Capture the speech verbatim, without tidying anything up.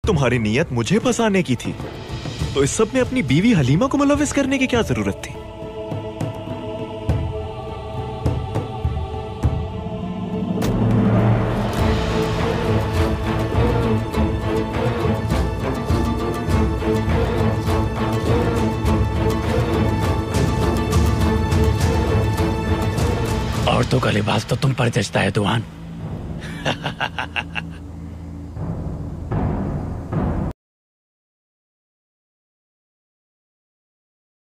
तुम्हारी नीयत मुझे फंसाने की थी, तो इस सब में अपनी बीवी हलीमा को मुलविस करने की क्या जरूरत थी? औरतों का लिबास तो तुम पर जचता है दुआन।